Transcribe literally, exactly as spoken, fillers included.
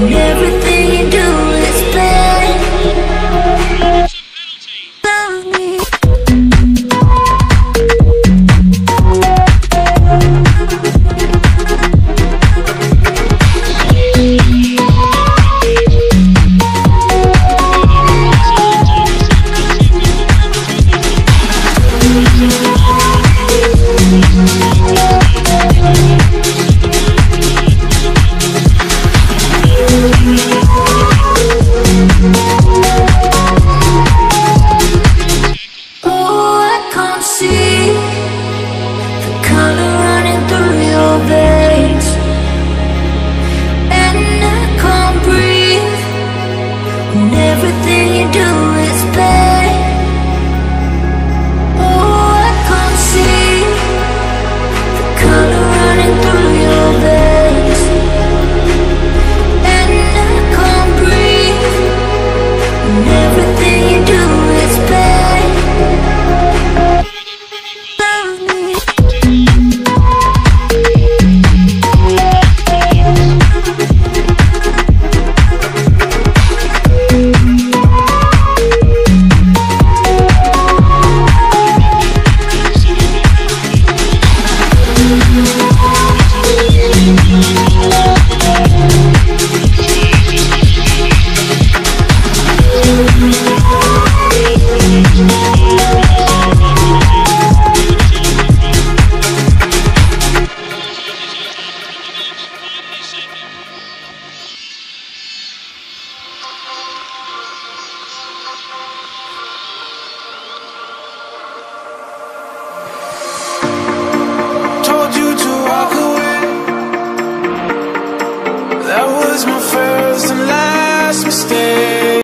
everything you do is bad. Love me. Everything you do is bad. Oh, I can't see the color running through your veins, and I can't breathe when everything you do is bad. Love me. That was my first